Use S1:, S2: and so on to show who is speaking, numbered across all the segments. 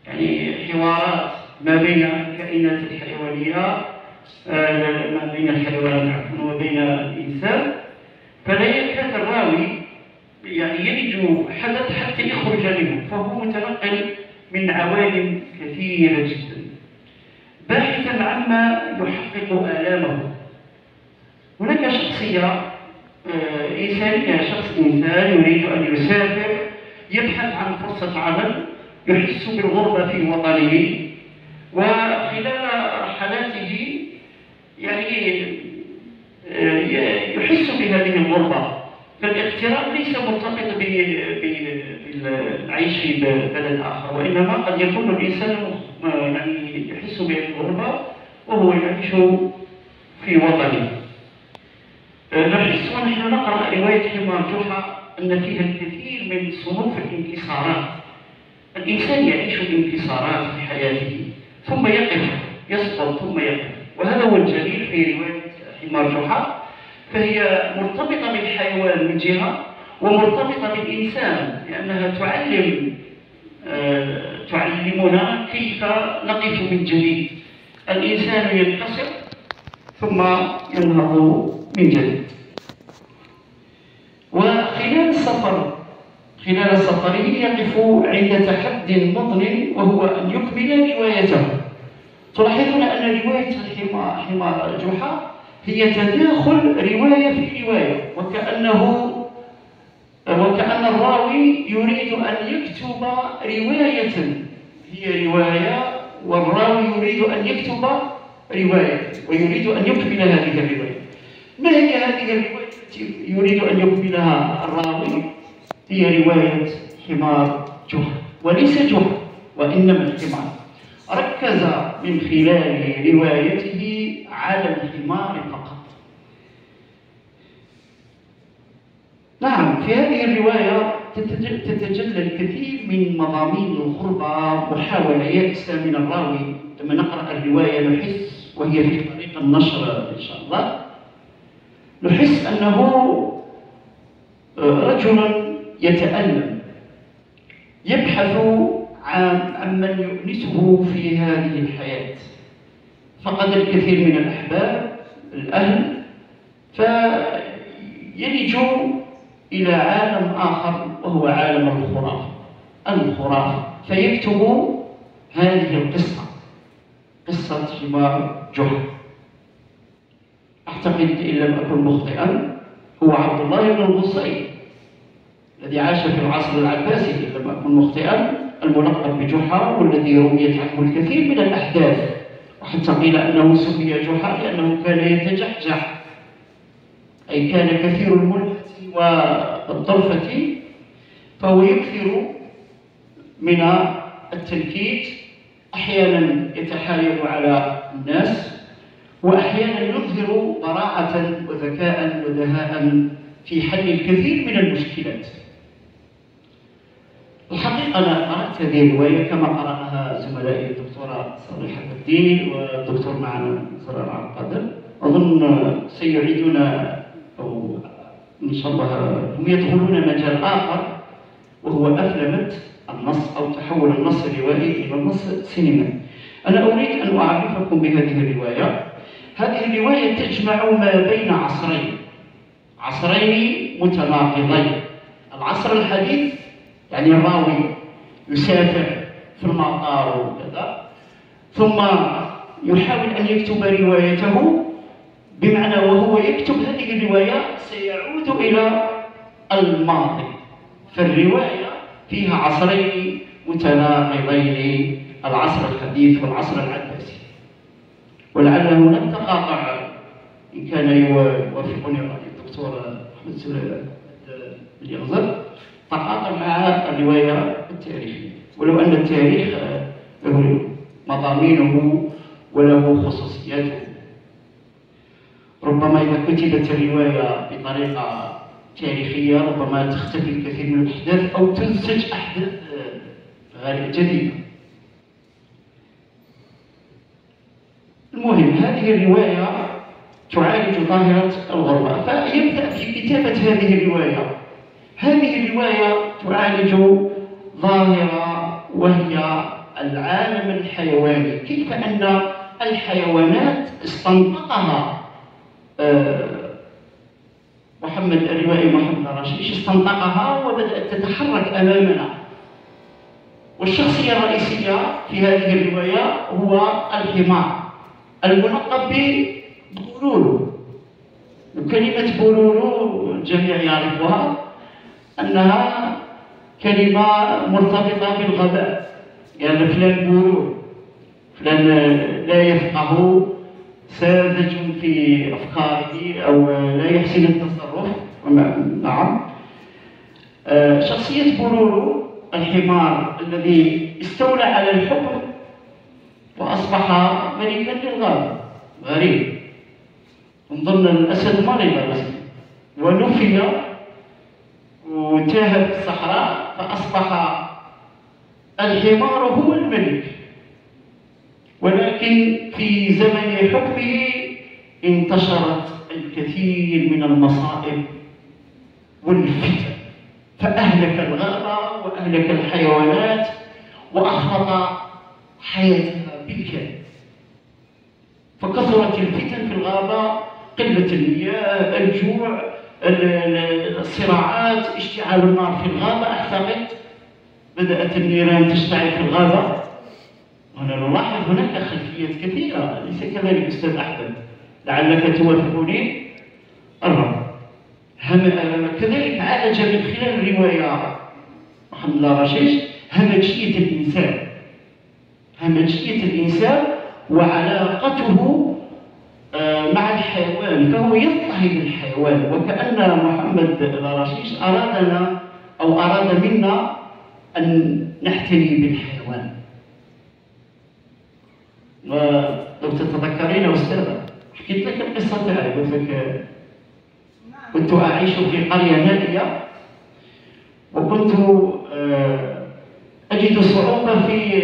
S1: يعني حوارات ما بين الكائنات الحيوانية، ما بين الحيوانات وبين الإنسان، فلا يكاد الراوي يعني يلج حدث حتى يخرج منه، فهو متنقل من عوالم كثيرة جدا باحثا عما يحقق آلامه. هناك شخصية إنسانية، شخص إنسان يريد أن يسافر، يبحث عن فرصة عمل، يحس بالغربة في وطنه، وخلال رحلاته يعني يحس بهذه الغربة. فالاغتراب ليس مرتبط بالعيش في بلد آخر، وإنما قد يكون الإنسان يعني يحس بالغربة وهو يعيش في وطنه. نحس ونحن نقرأ رواية حمار جحا أن فيها الكثير من صنوف الانكسارات. الإنسان يعيش انكسارات في حياته، ثم يقف، يسقط ثم يقف، وهذا هو الجميل في رواية حمار جحا. فهي مرتبطة بالحيوان من جهة، ومرتبطة بالإنسان لأنها تعلمنا كيف نقف من جديد. الإنسان ينكسر ثم ينهض من جديد. وخلال سفره يقف عند تحد مضن، وهو أن يكمل روايته. تلاحظون أن رواية حمار جحا هي تداخل رواية في رواية، وكأن الراوي يريد أن يكتب رواية هي رواية، والراوي يريد أن يكتب رواية ويريد أن يكمل هذه الرواية. ما هي هذه الرواية التي يريد أن يكملها الراوي؟ هي رواية حمار جحا، وليس جحا وإنما الحمار. ركز من خلال روايته على الحمار فقط. نعم، في هذه الرواية تتجلى الكثير من مضامين الغربة، محاولة يأسى من الراوي. لما نقرأ الرواية نحس، وهي في طريق النشر إن شاء الله، نحس أنه رجل يتألم يبحث عن من يؤنسه في هذه الحياة. فقد الكثير من الأحباب، الأهل، فيلج إلى عالم آخر وهو عالم الخرافة، فيكتب هذه القصة، قصة حمار جحا. أعتقد إن لم أكن مخطئا هو عبد الله بن البصري الذي عاش في العصر العباسي، إن لم أكن مخطئا، الملقب بجحا، والذي رويت عنه الكثير من الأحداث، وحتى قيل أنه سمي جحا لأنه كان يتجحجح، أي كان كثير الملهى والطرفة، فهو يكثر من التنكيت، أحيانا يتحايل على الناس، وأحيانا يظهر براعة وذكاء ودهاء في حل الكثير من المشكلات. الحقيقة أنا قرأت هذه الرواية كما قرأها زملائي الدكتورة صالح الدين والدكتور معنا زرار عبد القادر. أظن سيعيدون، أو إن شاء الله هم يدخلون مجال آخر، وهو أفلمة النص أو تحول النص الروائي إلى النص السينمائي. أنا أريد أن أعرفكم بهذه الرواية. هذه الرواية تجمع ما بين عصرين متناقضين. العصر الحديث يعني الراوي يسافر في المطار وكذا، ثم يحاول أن يكتب روايته، بمعنى وهو يكتب هذه الرواية سيعود إلى الماضي. فالرواية فيها عصرين متناقضين، العصر الحديث والعصر العباسي. ولعل هناك تقاطع، إن كان يوافقني الدكتور أحمد سليمان اليغزر، تقاطع مع الرواية التاريخية، ولو أن التاريخ له مضامينه وله خصوصياته. ربما إذا كتبت الرواية بطريقة تاريخية ربما تختفي الكثير من الأحداث أو تنسج أحداث جديدة. المهم، هذه الرواية تعالج ظاهرة الغربة، فيبدأ في كتابة هذه الرواية. هذه الرواية تعالج ظاهرة وهي العالم الحيواني، كيف أن الحيوانات استنطقها الروائي محمد الرشيش، استنطقها وبدأت تتحرك أمامنا. والشخصية الرئيسية في هذه الرواية هو الحمار الملقب ببولولو. وكلمة بولولو الجميع يعرفها أنها كلمة مرتبطة بالغباء، يعني فلان بولول، فلان لا يفقه، ساذج في أفكاره أو لا يحسن التصرف. نعم، شخصية بولولو الحمار الذي استولى على الحكم وأصبح ملكا للغابة، غريب، من ضمن الأسد مرض ونفي وتاه في الصحراء، فأصبح الحمار هو الملك. ولكن في زمن حكمه انتشرت الكثير من المصائب والفتن، فأهلك الغابة وأهلك الحيوانات وأخلط حياتها بالكامل. فكثرت الفتن في الغابة، قلة المياه، الجوع، الصراعات، اشتعال النار في الغابة. أعتقد بدأت النيران تشتعل في الغابة. هنا نلاحظ هناك خلفيات كثيرة، أليس كذلك أستاذ أحمد؟ لعلك توافقني. الرب كذلك عالج من خلال الرواية محمد الرشيش همجية الإنسان، همجية الإنسان وعلاقته مع الحيوان، فهو يضطهد الحيوان. وكأن محمد الرشيش أرادنا أو أراد منا أن نحتمي بالحيوان. ولو تتذكرين أستاذة، حكيت لك القصة تاعي، قلت لك كنت أعيش في قرية نائية، وكنت أجد صعوبة في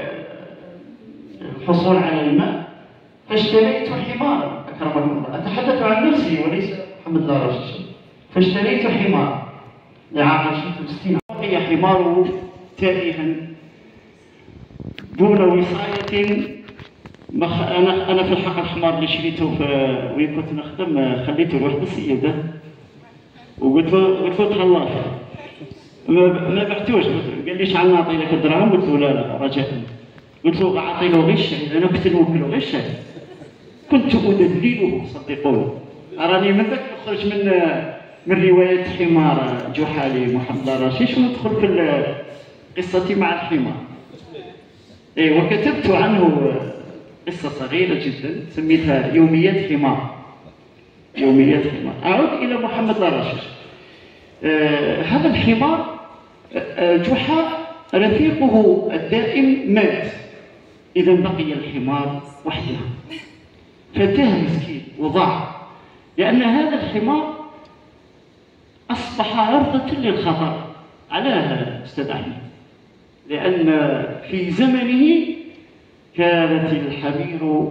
S1: الحصول على الماء، فاشتريت حمارا. أكرمكم الله، أتحدث عن نفسي وليس محمد الرشيش. فاشتريت حمار لعام 60. بقي حماره تائها دون وصاية. أنا في الحق الحمار اللي شريته وين كنت نخدم خليته لواحد السيدة، وقلت له تخلص، ما بعتوش. قال لي شحال نعطي لك الدراهم؟ قلت له لا رجاء. قلت له أعطي له غير الشاي، أنا كنت نوكله غير الشاي، كنت أدلله صدقوني. أراني من ذاك نخرج من رواية حمار جحالي محمد الرشيش وندخل في قصتي مع الحمار. وكتبت عنه قصة صغيرة جدا سميتها يوميات حمار. يوميات حمار. أعود إلى محمد الرشيش. هذا الحمار جحا رفيقه الدائم مات، إذا بقي الحمار وحده، فتاه مسكين وضاع، لأن هذا الحمار أصبح عرضة للخطر. علاه أستاذ أحمد؟ لأن في زمنه كانت الحمير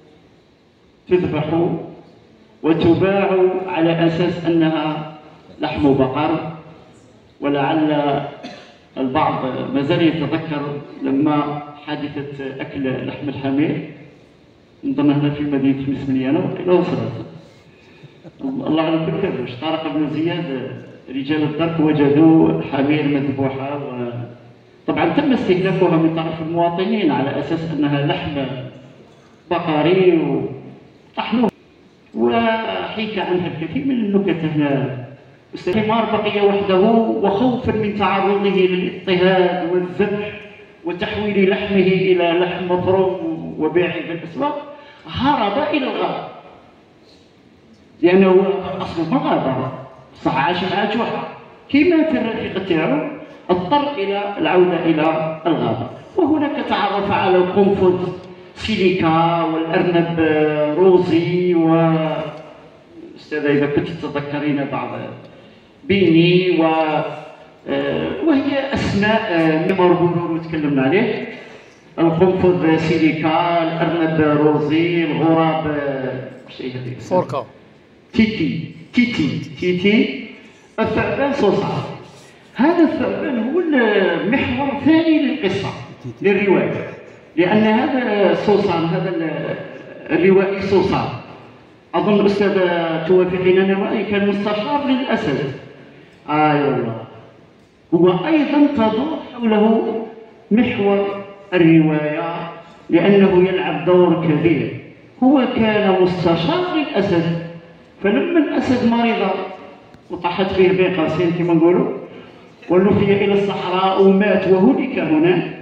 S1: تذبح وتباع على أساس أنها لحم بقر. ولعل البعض ما زال يتذكر لما حادثة أكل لحم الحمير، نظن هنا في مدينة مسمنيانة وإلى وصلت. الله أعلم بالكذب، طارق بن زياد رجال الدرك وجدوا حمير مذبوحة، طبعا تم استهدافها من طرف المواطنين على أساس أنها لحم بقري وطحنوها، وحكى عنها الكثير من النكت هنا. الحمار بقي وحده، وخوفا من تعرضه للاضطهاد والذبح وتحويل لحمه إلى لحم مفروم وبيعه في الأسواق، هرب إلى الغابة، لأنه أصله غابة، صح عاش مع جحا. كي مات الرفيق تاعو اضطر إلى العودة إلى الغابة، وهناك تعرف على القنفذ سيليكا والأرنب روزي أستاذة إذا كنت تتذكرين بعض بيني وهي أسماء ميمور بولولو تكلمنا عليه. القنفذ سيليكا، الأرنب روزي، الغراب شيء هذيك فوركا، تيتي، الثعبان صوصا. هذا الثعبان هو المحور الثاني للقصة للرواية. لأن هذا صوصان، هذا الروائي صوصان، أظن أستاذ توافقين أن الرأي كان مستشار للأسد. والله هو أيضا تدور حوله محور الرواية، لأنه يلعب دور كبير. هو كان مستشار للأسد، فلما الأسد مرض وطاحت فيه بين قوسين كما نقولوا ولفي إلى الصحراء ومات وهلك هناك،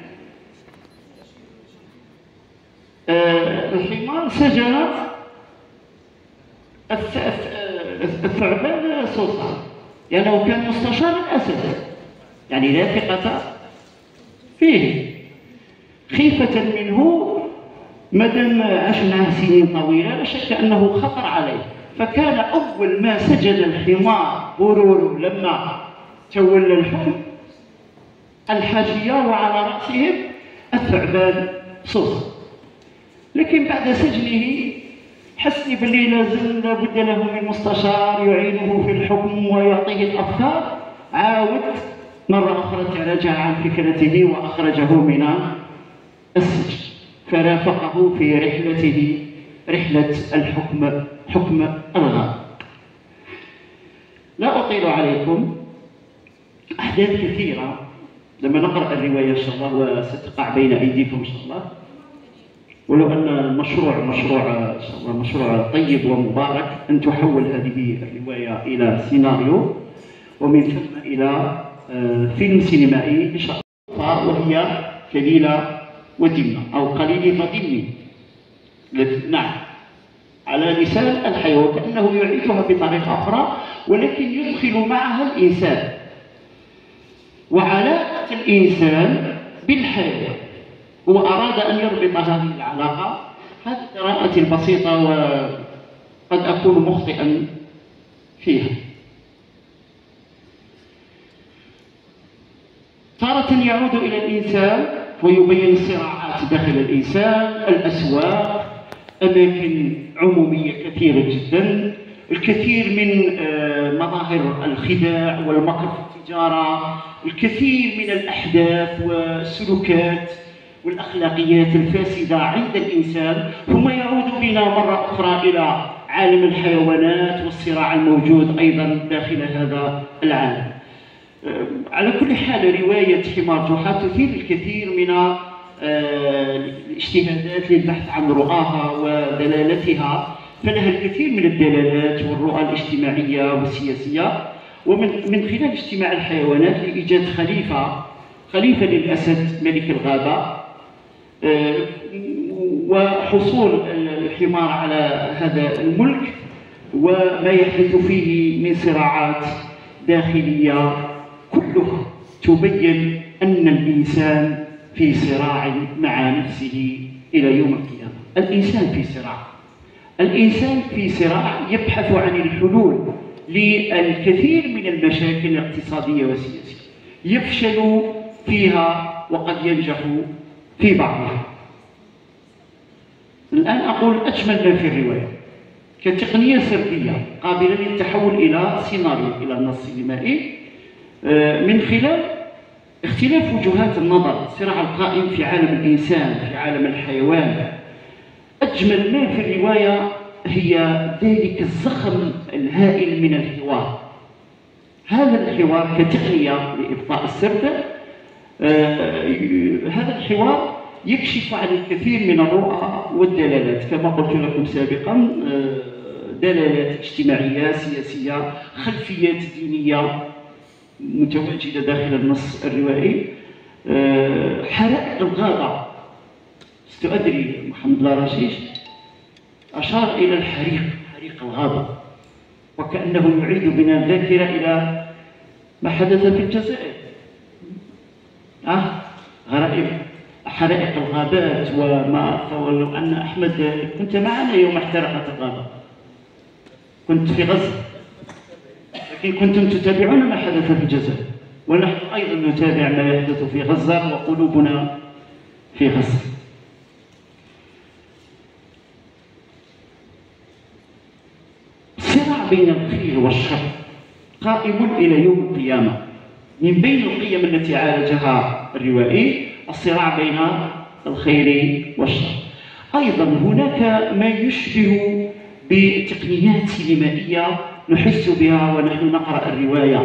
S1: الحمار سجن الثعبان صوصا، لأنه كان مستشار الأسد، يعني لا ثقة فيه، خيفة منه. مادام عاش معه سنين طويلة لا شك أنه خطر عليه، فكان أول ما سجن الحمار برورو لما تولى الحكم الحاشية وعلى رأسهم الثعبان صوصا. لكن بعد سجنه حس بلي لابد له من مستشار يعينه في الحكم ويعطيه الأفكار، عاود مرة أخرى تراجع عن فكرته وأخرجه من السجن، فرافقه في رحلته، رحلة الحكم، حكم الغاب. لا أطيل عليكم، أحداث كثيرة لما نقرأ الرواية إن شاء الله وستقع بين أيديكم إن شاء الله، ولو أن المشروع إن شاء الله مشروع طيب ومبارك أن تحول هذه الرواية إلى سيناريو ومن ثم إلى فيلم سينمائي إن شاء الله، وهي كليلة ودمنة أو قليل ودمني، نعم، على لسان الحي، وكأنه يعيشها بطريقة أخرى ولكن يدخل معها الإنسان وعلاقة الإنسان بالحياة. هو أراد أن يربط هذه العلاقة. هذه قراءتي البسيطة وقد أكون مخطئا فيها. تارة يعود إلى الإنسان ويبين الصراعات داخل الإنسان، الأسواق، أماكن عمومية كثيرة جدا، الكثير من مظاهر الخداع والمكر في التجارة، الكثير من الأحداث والسلوكات والأخلاقيات الفاسدة عند الإنسان. ثم يعود بنا مرة أخرى إلى عالم الحيوانات والصراع الموجود أيضا داخل هذا العالم. على كل حال رواية حمار جحا تثير الكثير من الاجتهادات للبحث عن رؤاها ودلالتها، فلها الكثير من الدلالات والرؤى الاجتماعية والسياسية، ومن خلال اجتماع الحيوانات لإيجاد خليفة للأسد ملك الغابة، وحصول الحمار على هذا الملك وما يحدث فيه من صراعات داخلية، كلها تبين أن الإنسان في صراع مع نفسه إلى يوم القيامة. الإنسان في صراع يبحث عن الحلول للكثير من المشاكل الاقتصادية والسياسية، يفشل فيها وقد ينجح في بعضها. الآن أقول أجمل ما في الرواية كتقنية سردية قابلة للتحول إلى سيناريو، إلى نص سينمائي، من خلال اختلاف وجهات النظر، الصراع القائم في عالم الإنسان في عالم الحيوان. أجمل ما في الرواية هي ذلك الزخم الهائل من الحوار. هذا الحوار كتقنية لإبقاء السرد، هذا الحوار يكشف عن الكثير من الرؤى والدلالات كما قلت لكم سابقا، دلالات اجتماعية سياسية، خلفيات دينية متواجدة داخل النص الروائي، حرائق الغابة. استأدري محمد لارشيش أشار إلى حريق الغابة، وكأنه يعيد بنا الذاكرة إلى ما حدث في الجزائر، غرائب حرائق الغابات وما. ولو أن أحمد كنت معنا يوم احترقت الغابة، كنت في غزة، لكن كنتم تتابعون ما حدث في الجزائر، ونحن أيضا نتابع ما يحدث في غزة وقلوبنا في غزة. الصراع بين الخير والشر قائم إلى يوم القيامة. من بين القيم التي عالجها الروائي الصراع بين الخير والشر. أيضا هناك ما يشبه بتقنيات سينمائية نحس بها ونحن نقرأ الرواية،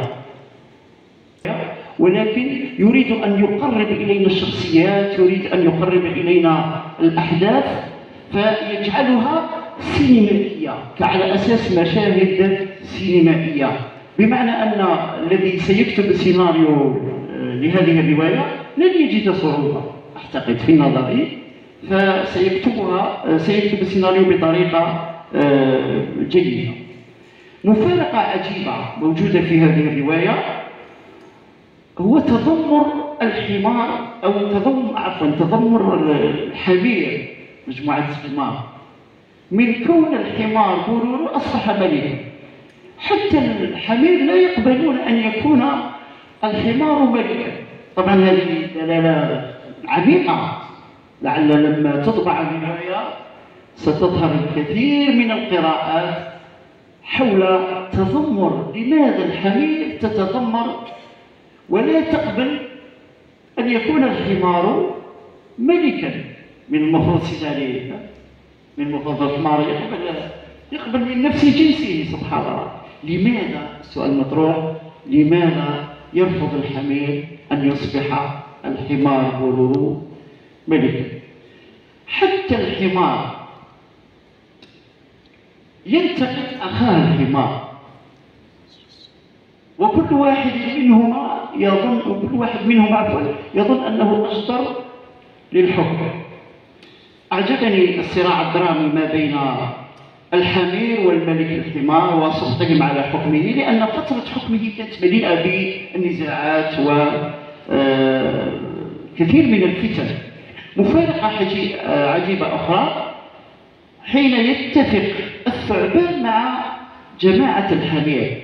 S1: ولكن يريد أن يقرب إلينا الشخصيات، يريد أن يقرب إلينا الأحداث فيجعلها سينمائية على أساس مشاهد سينمائية، بمعنى أن الذي سيكتب سيناريو لهذه الرواية لن يجد صعوبة أعتقد في نظري، سيكتب السيناريو بطريقة جيدة. مفارقة عجيبة موجودة في هذه الرواية هو تذمر الحمار أو تذمر الحمير، مجموعة الحمار، من كون الحمار بورورو أصبح ملكا. حتى الحمير لا يقبلون أن يكون الحمار ملكا. طبعا هذه دلالة عميقة، لعل لما تطبع الرواية ستظهر الكثير من القراءات حول تذمر لماذا الحمير تتذمر ولا تقبل أن يكون الحمار ملكا. من المفروض ذلك، من المفروض الحمار يقبل من نفس جنسه. سبحان الله، لماذا؟ السؤال مطروح، لماذا يرفض الحمير أن يصبح الحمار بورورو ملكا؟ حتى الحمار ينتقد أخاه الحمار، وكل واحد منهما يظن أنه أجدر للحكم. أعجبني الصراع الدرامي ما بين الحمير والملك الحمار وسخطهم على حكمه، لأن فترة حكمه كانت مليئة بالنزاعات وكثير من الفتن. مفارقة عجيبة أخرى حين يتفق الثعبان مع جماعة الحمير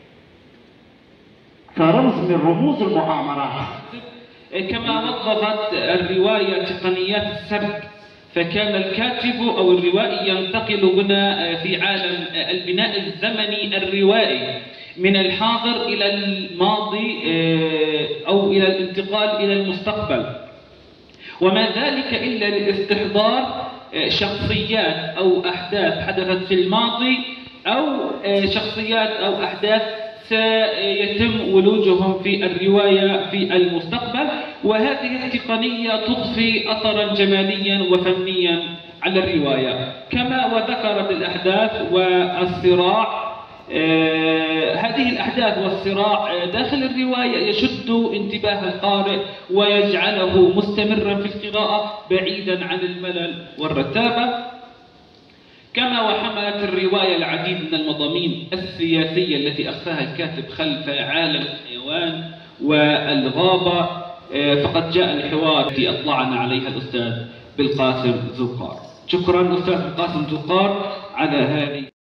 S1: كرمز من رموز المؤامرات.
S2: كما وظفت الرواية تقنيات السرد، فكان الكاتب أو الروائي ينتقل هنا في عالم البناء الزمني الروائي من الحاضر إلى الماضي أو إلى الانتقال إلى المستقبل، وما ذلك إلا لاستحضار شخصيات أو أحداث حدثت في الماضي أو شخصيات أو أحداث سيتم ولوجهم في الرواية في المستقبل. وهذه التقنية تضفي أثرا جماليا وفنيا على الرواية. كما وذكرت الأحداث والصراع، هذه الأحداث والصراع داخل الرواية يشد انتباه القارئ ويجعله مستمرا في القراءة بعيدا عن الملل والرتابة. كما وحملت الرواية العديد من المضامين السياسية التي أخفاها الكاتب خلف عالم الحيوان والغابة، فقد جاء الحوار التي أطلعنا عليها الأستاذ بالقاسم ذوقار. شكرا أستاذ بالقاسم ذوقار على هذه